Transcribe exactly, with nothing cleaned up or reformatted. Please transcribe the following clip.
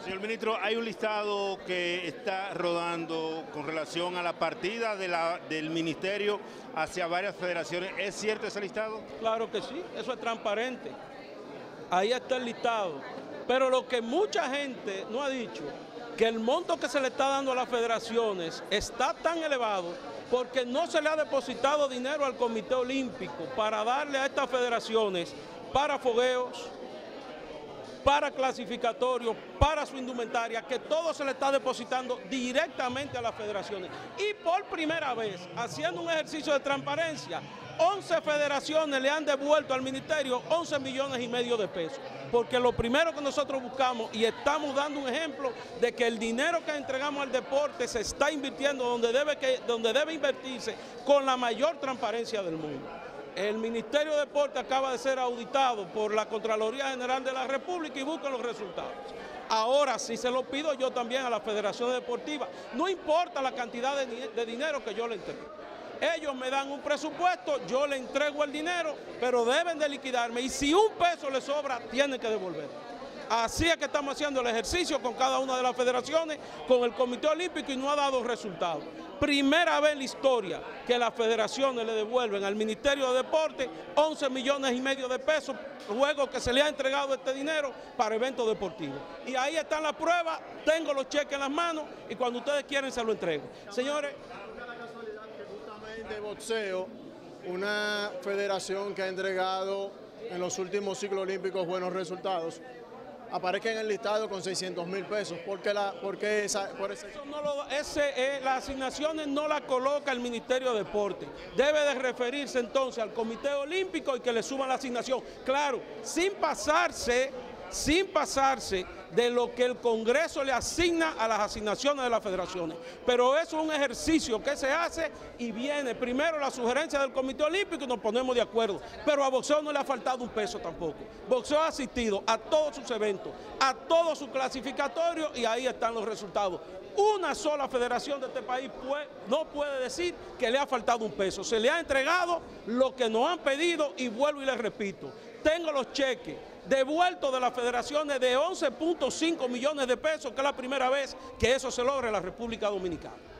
Señor ministro, hay un listado que está rodando con relación a la partida de la, del ministerio hacia varias federaciones. ¿Es cierto ese listado? Claro que sí, eso es transparente. Ahí está el listado. Pero lo que mucha gente no ha dicho, que el monto que se le está dando a las federaciones está tan elevado porque no se le ha depositado dinero al Comité Olímpico para darle a estas federaciones para fogueos, para clasificatorios, para su indumentaria, que todo se le está depositando directamente a las federaciones. Y por primera vez, haciendo un ejercicio de transparencia, once federaciones le han devuelto al ministerio once millones y medio de pesos. Porque lo primero que nosotros buscamos, y estamos dando un ejemplo de que el dinero que entregamos al deporte se está invirtiendo donde debe, que, donde debe invertirse con la mayor transparencia del mundo. El Ministerio de Deporte acaba de ser auditado por la Contraloría General de la República y busca los resultados. Ahora sí se lo pido yo también a las federaciones deportivas. No importa la cantidad de, de dinero que yo le entregue. Ellos me dan un presupuesto, yo le entrego el dinero, pero deben de liquidarme. Y si un peso le sobra, tienen que devolver. Así es que estamos haciendo el ejercicio con cada una de las federaciones, con el Comité Olímpico, y no ha dado resultados. Primera vez en la historia que las federaciones le devuelven al Ministerio de Deporte once millones y medio de pesos, luego que se le ha entregado este dinero para eventos deportivos. Y ahí están las pruebas, tengo los cheques en las manos y cuando ustedes quieren se lo entrego. Señores, de boxeo, una federación que ha entregado en los últimos ciclos olímpicos buenos resultados, aparezca en el listado con seiscientos mil pesos. ¿Por qué, la, por qué esa, por ese? Eso no lo, ese, eh, las asignaciones no las coloca el Ministerio de Deporte. Debe de referirse entonces al Comité Olímpico y que le suban la asignación. Claro, sin pasarse, sin pasarse de lo que el Congreso le asigna a las asignaciones de las federaciones. Pero eso es un ejercicio que se hace y viene primero la sugerencia del Comité Olímpico y nos ponemos de acuerdo. Pero a boxeo no le ha faltado un peso tampoco. Boxeo ha asistido a todos sus eventos, a todos sus clasificatorios y ahí están los resultados. Una sola federación de este país puede, no puede decir que le ha faltado un peso. Se le ha entregado lo que nos han pedido y vuelvo y les repito. Tengo los cheques devueltos de las federaciones de once punto cinco millones de pesos, que es la primera vez que eso se logra en la República Dominicana.